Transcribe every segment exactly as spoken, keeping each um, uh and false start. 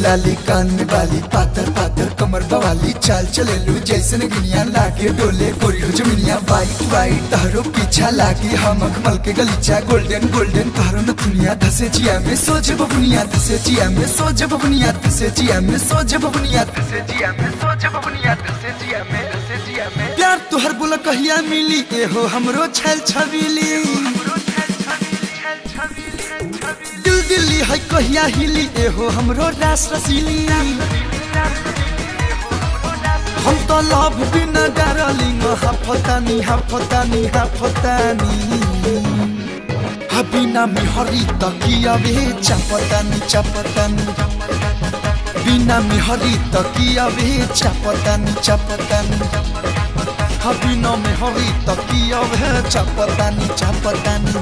लाली कान में बाली पातर पातर कमर बवाली चाल चले लू जैसे गिनिया लागे डोले गोरी हो जमिनिया वाइट वाइट तहरो पीछा लागे हम अखमल के गलीचा गोल्डन गोल्डन तहरो न दुनिया धसे जिया में सोच बबुनिया धसे जिया में सोच बबुनिया धसे जिया में सोच बबुनिया धसे जिया में सोच बबुनिया धसे जिया में धसे जिया में प्यार तुहर बोला कहिया मिली ए हो हमरो छल छबीली दिल दिल्ली है कहिया हिली ए हो हमरो रास रसीली हम तो लव बिना डार्लिंग हाफतानी हाफतानी हाफतानी बिना मिहरी तकिया वे चापतानी चापतानी बिना मिहरी तकिया वे चापतानी चापतानी बिना मिहरी तकिया वे चापतानी चापतानी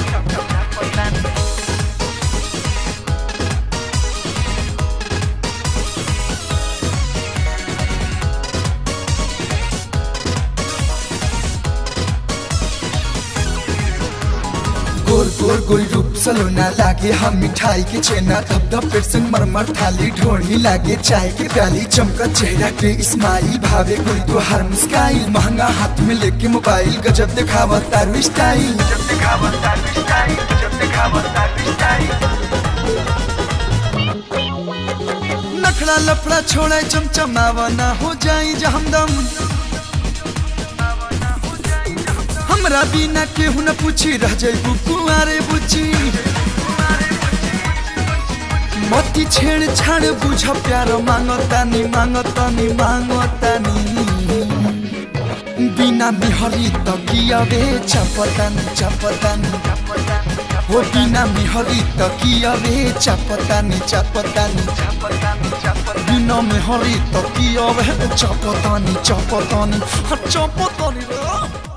गोर गोर गोरी रूप सलोना लागे हम मिठाई के छेना धप धप पेट संग मरमर थाली ढोड़ी लागे चाय के प्याली चमका चेहरा के इस्माइल भावे कोई तो हर मुस्काइल महंगा हाथ में लेके मोबाइल गजब दिखावा तारू स्टाइल गजब दिखावा तारू स्टाइल गजब दिखावा तारू स्टाइल नखड़ा लफड़ा छोड़ा चमचमावा ना हो जाई जहमदम हमरा बिना केहू न पूछी रह जाइबू कुंवारे बुची मती छेड़ छाड़ बुझ प्यार मांगतानी मांगतानी मांगतानी बिना मिहरी तकिया वे चापतानी चापतानी हो बिना मिहरी तकिया वे चापतानी चापतानी बिना मिहरी तकिया वे चापतानी चापतानी चापतानी